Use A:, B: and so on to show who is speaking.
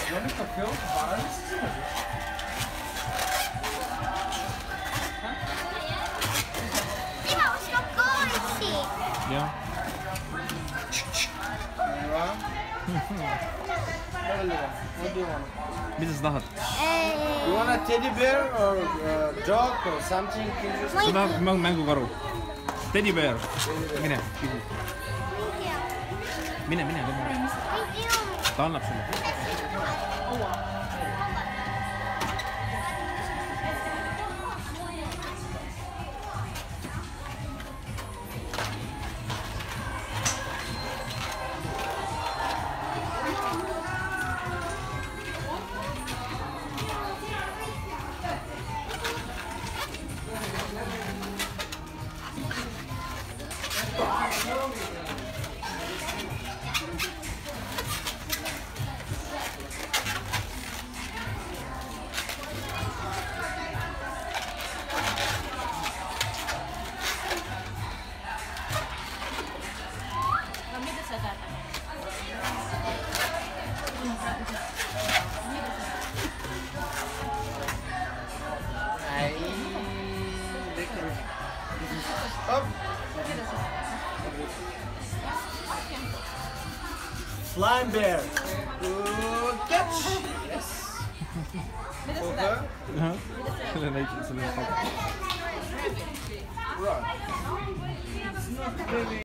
A: Vamos café, para.
B: Ja, was nog kooltje.
C: Ja.
A: What do you want?
C: Biz daha.
A: You want a teddy bear or dog or something?
C: Sudah mango karo. Teddy bear. Gini. Mina. Tahan lapsu.
A: Up. Flying bear. Good catch. Yes. Okay.
C: Sudah naik, sudah naik.
A: Run.